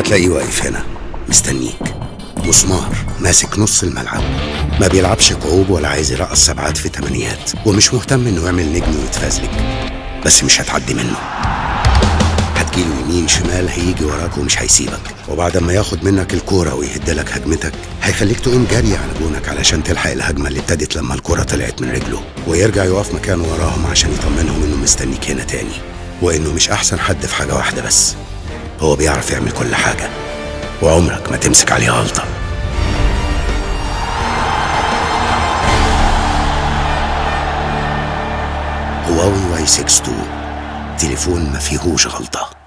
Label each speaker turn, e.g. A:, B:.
A: هتلاقيه واقف هنا مستنيك، مسمار ماسك نص الملعب، ما بيلعبش كعوب ولا عايز يرقص سبعات في تمانيات، ومش مهتم انه يعمل نجم ويتفازلك، بس مش هتعدي منه. هتجيله يمين شمال هيجي وراك ومش هيسيبك، وبعد ما ياخد منك الكورة ويهدلك هجمتك هيخليك تقوم جري على جونك علشان تلحق الهجمة اللي ابتدت لما الكورة طلعت من رجله، ويرجع يقف مكانه وراهم عشان يطمنهم انه مستنيك هنا تاني، وانه مش احسن حد في حاجة واحدة بس، هو بيعرف يعمل كل حاجة وعمرك ما تمسك عليه غلطة. هواوي واي 6 2، تليفون ما فيهوش غلطة.